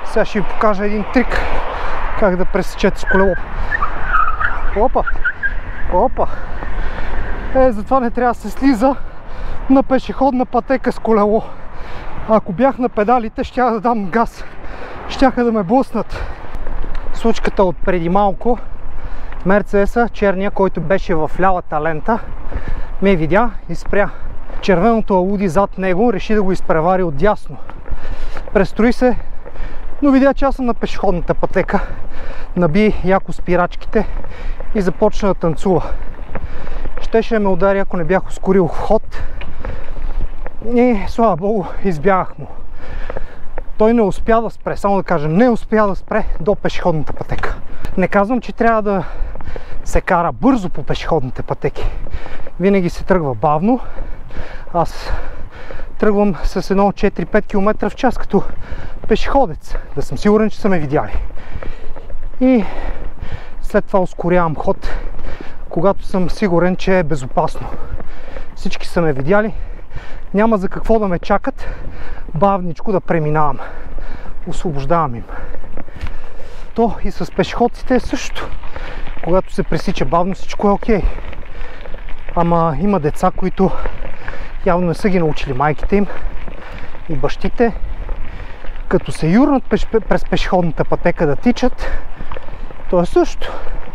Сега ще ви покажа един трик как да пресечете с колело. Опа! Опа! Затова не трябва да се слиза на пешеходна пътека с колело. Ако бях на педалите, щях да дам газ. Щяха да ме блъснат. Случката от преди малко, Мерцедеса, черния, който беше в лявата лента, ме видя и спря. Червеното Ауди зад него реши да го изпревари отдясно. Престрои се, но видя, че аз съм на пешеходната пътека. Наби яко спирачките и започна да танцува. Щеше да ме удари, ако не бях ускорил ход. И слава богу, избягах му. Той не успя да спре, само да кажем, не успя да спре до пешеходната пътека. Не казвам, че трябва да се кара бързо по пешеходните пътеки. Винаги се тръгва бавно. Аз тръгвам с едно 4-5 км в час като пешеходец. Да съм сигурен, че са ме видяли. И след това ускорявам ход, когато съм сигурен, че е безопасно. Всички са ме видяли. Няма за какво да ме чакат. Бавничко да преминавам. Освобождавам им. То и с пешеходците е също. Когато се пресича бавно, всичко е окей. Ама има деца, които явно не са ги научили майките им и бащите. Като се юрнат през пешеходната пътека да тичат, то е също.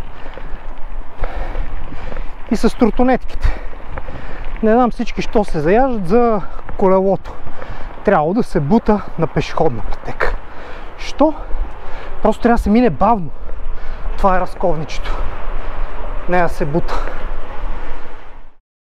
И с тротонетките. Не знам всички що се заяждат за колелото. Трябва да се бута на пешеходна пътека. Що? Просто трябва да се мине бавно. Това е разковничето. Не да се бута.